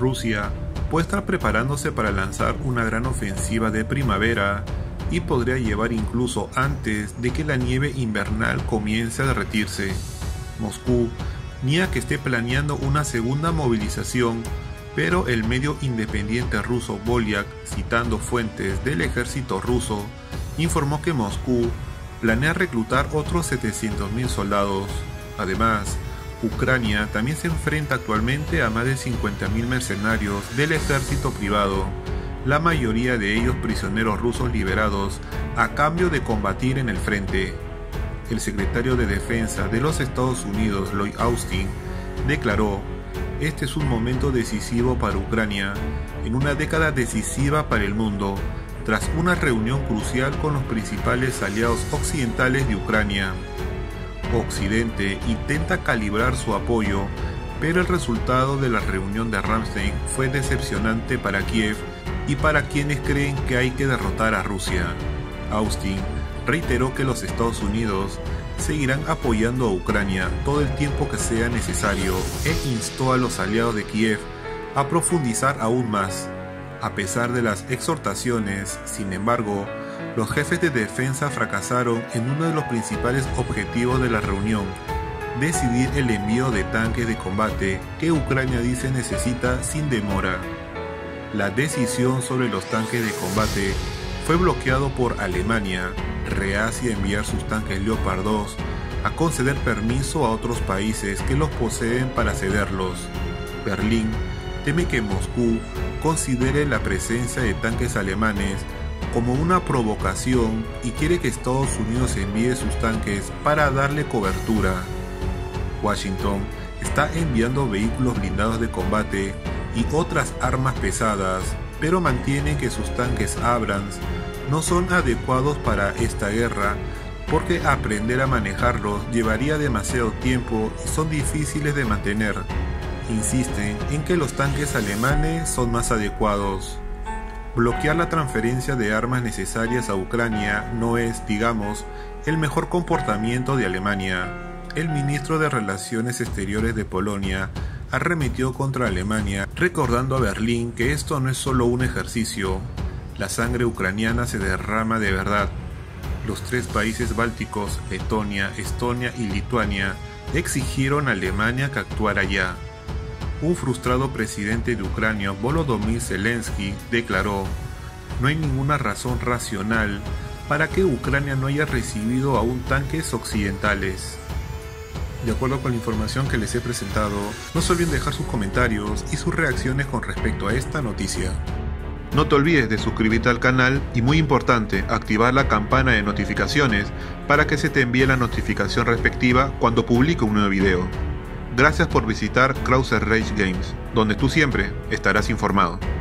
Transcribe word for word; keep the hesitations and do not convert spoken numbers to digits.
Rusia puede estar preparándose para lanzar una gran ofensiva de primavera y podría llevar incluso antes de que la nieve invernal comience a derretirse. Moscú niega que esté planeando una segunda movilización, pero el medio independiente ruso Volyak, citando fuentes del ejército ruso, informó que Moscú planea reclutar otros setecientos mil soldados. Además, Ucrania también se enfrenta actualmente a más de cincuenta mil mercenarios del ejército privado, la mayoría de ellos prisioneros rusos liberados a cambio de combatir en el frente. El secretario de Defensa de los Estados Unidos, Lloyd Austin, declaró: "Este es un momento decisivo para Ucrania, en una década decisiva para el mundo, tras una reunión crucial con los principales aliados occidentales de Ucrania. Occidente intenta calibrar su apoyo, pero el resultado de la reunión de Ramstein fue decepcionante para Kiev y para quienes creen que hay que derrotar a Rusia". Austin reiteró que los Estados Unidos seguirán apoyando a Ucrania todo el tiempo que sea necesario e instó a los aliados de Kiev a profundizar aún más. A pesar de las exhortaciones, sin embargo, los jefes de defensa fracasaron en uno de los principales objetivos de la reunión: decidir el envío de tanques de combate que Ucrania dice necesita sin demora. La decisión sobre los tanques de combate fue bloqueado por Alemania, reacia a enviar sus tanques Leopard dos, a conceder permiso a otros países que los poseen para cederlos. Berlín teme que Moscú considere la presencia de tanques alemanes como una provocación y quiere que Estados Unidos envíe sus tanques para darle cobertura. Washington está enviando vehículos blindados de combate y otras armas pesadas, pero mantiene que sus tanques Abrams no son adecuados para esta guerra porque aprender a manejarlos llevaría demasiado tiempo y son difíciles de mantener. Insisten en que los tanques alemanes son más adecuados. Bloquear la transferencia de armas necesarias a Ucrania no es, digamos, el mejor comportamiento de Alemania. El ministro de Relaciones Exteriores de Polonia arremetió contra Alemania, recordando a Berlín que esto no es solo un ejercicio. La sangre ucraniana se derrama de verdad. Los tres países bálticos, Letonia, Estonia y Lituania, exigieron a Alemania que actuara ya. Un frustrado presidente de Ucrania, Volodymyr Zelensky, declaró: "No hay ninguna razón racional para que Ucrania no haya recibido aún tanques occidentales". De acuerdo con la información que les he presentado, no se olviden dejar sus comentarios y sus reacciones con respecto a esta noticia. No te olvides de suscribirte al canal y, muy importante, activar la campana de notificaciones para que se te envíe la notificación respectiva cuando publique un nuevo video. Gracias por visitar Krauser Rage Games, donde tú siempre estarás informado.